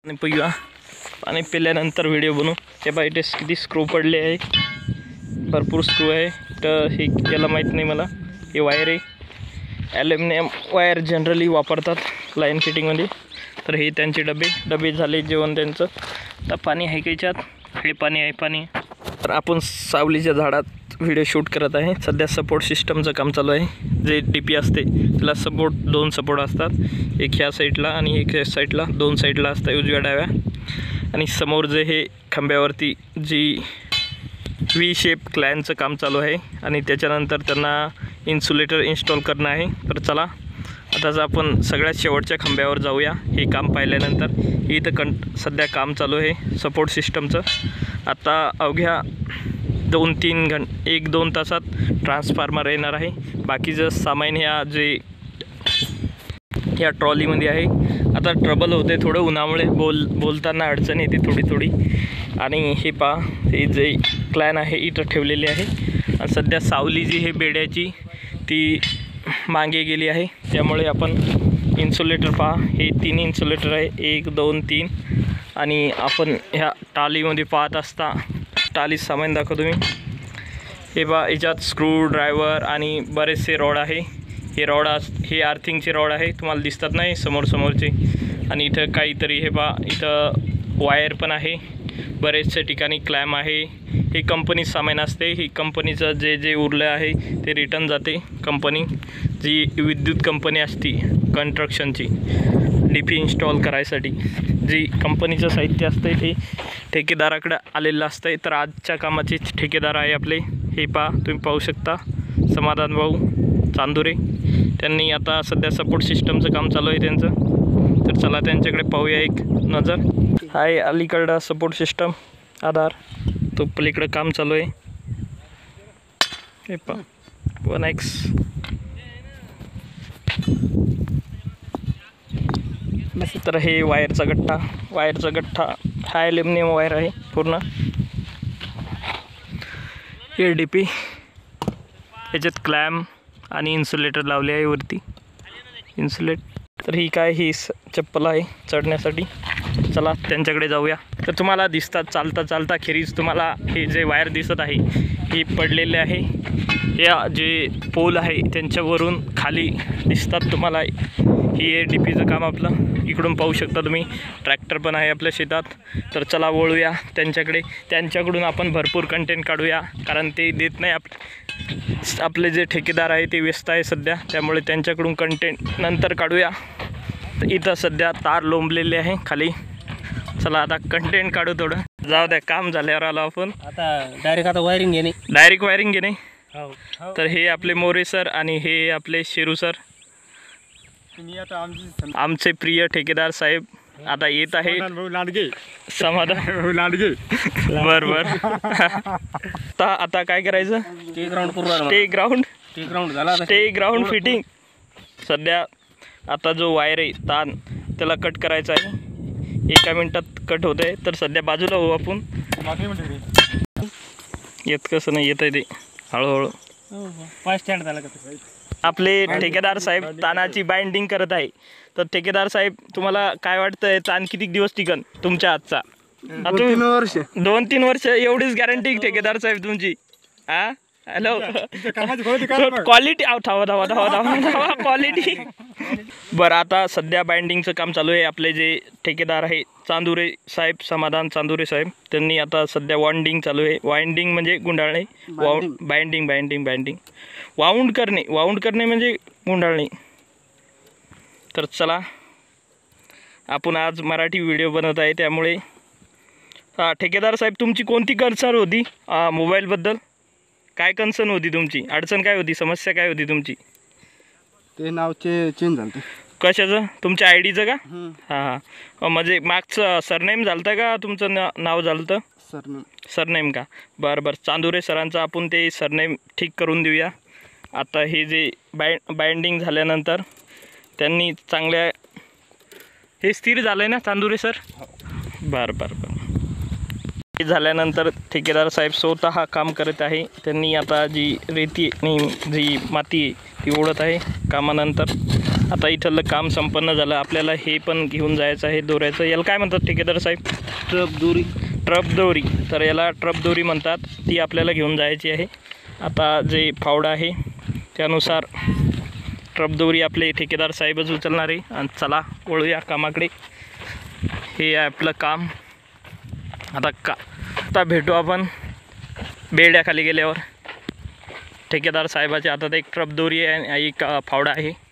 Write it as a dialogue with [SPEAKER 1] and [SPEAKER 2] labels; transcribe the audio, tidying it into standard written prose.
[SPEAKER 1] पाणी पिऊया. पाणी पिल्यानंतर व्हिडिओ बनवू. हे बघा इथे किती स्क्रू पडले आहे, भरपूर स्क्रू आहे. तर हे याला माहीत नाही मला. हे वायर आहे, ॲल्युमिनियम वायर जनरली वापरतात लाईन फिटिंगमध्ये. तर हे त्यांचे डबे झाले जेवण त्यांचं. तर पाणी आहे का याच्यात? हे पाणी आहे पाणी. तर आपण सावलीच्या झाडात व्हिडिओ शूट करत आहे. सध्या सपोर्ट सिस्टमचं काम चालू आहे. जे DP असते त्याला दोन सपोर्ट असतात, एक ह्या साईडला आणि एक ह्या साईडला, दोन साईडला असतात, उजव्या डाव्या. आणि समोर जे हे खांब्यावरती जी V शेप क्लॅनचं काम चालू आहे आणि त्याच्यानंतर त्यांना इन्सुलेटर इन्स्टॉल करणं आहे. तर चला आताच आपण सगळ्यात शेवटच्या खांब्यावर जाऊया. हे काम पाहिल्यानंतर इथं सध्या काम चालू आहे सपोर्ट सिस्टमचं. आता अवघ्या 1-2 तासात ट्रान्सफॉर्मर येणार आहे. बाकीचं सामान ह्या ट्रॉलीमध्ये आहे. आता ट्रबल होते थोडं उन्हामुळे, बोलताना अडचण येते थोडी. आणि हे पहा, हे जे क्लॅन आहे इथं ठेवलेली आहे. आणि सध्या सावली जी हे बेड्याची ती मागे गेली आहे, त्यामुळे आपण इन्सुलेटर पहा, हे 3 इन्सुलेटर आहे, 1 2 3. आणि आपण ह्या टालीमध्ये पाहत असता, टाली सामान दाखवतो मी. हे पहा, याच्यात स्क्रू ड्रायव्हर आणि बरेचसे रॉड आहे. हे आर्थिंगचे रॉड आहे, तुम्हाला दिसतात नाही समोरचे. आणि इथं काहीतरी हे पहा, इथं वायर पण आहे, बरेचसे ठिकाणी क्लॅम आहे. हे कंपनी सामान असते. ही कंपनीचं जे उरलं आहे ते रिटर्न जाते. कंपनी जी विद्युत कंपनी असती कन्स्ट्रक्शनची, DP इन्स्टॉल करायसाठी जी कंपनीचं साहित्य असतं ते ठेकेदाराकडे आलेलं असतं. तर आजच्या कामाचे ठेकेदार आहे आपले. हे पहा, तुम्ही पाहू शकता, समाधान भाऊ चांदुरे. त्यांनी आता सध्या सपोर्ट सिस्टमचं काम चालू आहे त्यांचं. तर चला त्यांच्याकडे पाहूया एक नजर. हाय अलीकडं सपोर्ट सिस्टम आधार, तो पलीकडं काम चालू आहे. हे पहा 1X. तर हे वायरचा गठ्ठा हा ॲल्युमिनियम वायर आहे पूर्ण. हे DP, याच्यात क्लॅम आणि इन्सुलेटर लावले आहे वरती, तर ही ही चप्पल आहे चढण्यासाठी. चला त्यांच्याकडे जाऊया. तर तुम्हाला दिसतात चालता खेरीज तुम्हाला हे जे वायर दिसत आहे हे पडलेले आहे. या जे पोल आहे त्यांच्यावरून खाली दिसतात तुम्हाला. हे DPचं काम आपलं. इकडून पाहू शकता तुम्ही, ट्रॅक्टर पण आहे आपल्या शेतात. तर चला वळूया त्यांच्याकडे. त्यांच्याकडून आपण भरपूर कंटेंट काढूया, कारण ते देत नाही. आपले जे ठेकेदार आहे ते व्यस्त आहे सध्या, त्यामुळे त्यांच्याकडून कंटेंट नंतर काढूया. इथं सध्या तार लोंबलेले आहे खाली. चला आता कंटेंट काढू थोडं. जाऊ द्या, काम झाल्यावर आलो आपण.
[SPEAKER 2] आता डायरेक्ट
[SPEAKER 1] वायरिंग घेणे. तर हे आपले मोरे सर आणि हे आपले शेरू सर, आमचे प्रिय ठेकेदार साहेब आता येत आहे. समाधान लांडगे. बरं आता काय करायचं? Stay ground fitting. सध्या आता जो वायर आहे ताण त्याला कट करायचा आहे. 1 मिनिटात कट होत आहे. तर सध्या बाजूला होऊ आपण. येत कसं नाही येत आहे ते हळूहळू. आपले ठेकेदार साहेब तानाची बाइंडिंग करत आहे. तर ठेकेदार साहेब, तुम्हाला काय वाटतंय ताण किती दिवस टिकन तुमच्या हातचा? 2-3 वर्ष एवढीच गॅरंटी ठेकेदार साहेब तुमची? हा, हॅलो, क्वालिटी धावा क्वालिटी. बरं, आता सध्या बाइंडिंगचं काम चालू आहे. आपले जे ठेकेदार आहे चांदुरे साहेब, समाधान चांदुरे साहेब, त्यांनी आता सध्या वाइंडिंग चालू आहे. वाइंडिंग म्हणजे गुंडाळणे, बाइंडिंग वाउंड करणे म्हणजे गुंडाळणे. तर चला, आपण आज मराठी व्हिडिओ बनवत आहे, त्यामुळे ठेकेदार साहेब तुमची कोणती कन्सर्न होती मोबाईलबद्दल? काय कन्सर्न होती तुमची? अडचण काय होती? समस्या काय होती तुमची?
[SPEAKER 2] ते नाव चेंज झालं.
[SPEAKER 1] कशाचं? तुमच्या IDचं का? हां, म्हणजे मागचं सरनेम झालं का तुमचं नाव झालं? सरनेम का? बरं, चांदुरे सरांचं आपण ते सरनेम ठीक करून देऊया. आता हे जे बाइंडिंग झाल्यानंतर त्यांनी चांगल्या, हे स्थिर झालं आहे ना चांदुरे सर? बरं. हे झाल्यानंतर ठेकेदार साहेब स्वतः काम करत आहे. त्यांनी आता जी रेती आणि जी माती ती ओढत आहे कामानंतर. आता इथलं काम संपन्न झालं. आपल्याला हे पण घेऊन जायचं आहे दोऱ्याचं. याला काय म्हणतात ठेकेदार साहेब? ट्रप दोरी. तर याला ट्रप दोरी म्हणतात. ती आपल्याला घेऊन जायची आहे. आता जे फावडा आहे त्यानुसार ट्रप दोरी आपले ठेकेदार साहेबच उचलणार आहे. आणि चला वळूया कामाकडे. हे आहे आपलं काम. आता भेटू आपण बेड्याखाली गेल्यावर. ठेकेदार साहेबाच्या हातात एक ट्रप दोरी आहे, एक फावडा आहे.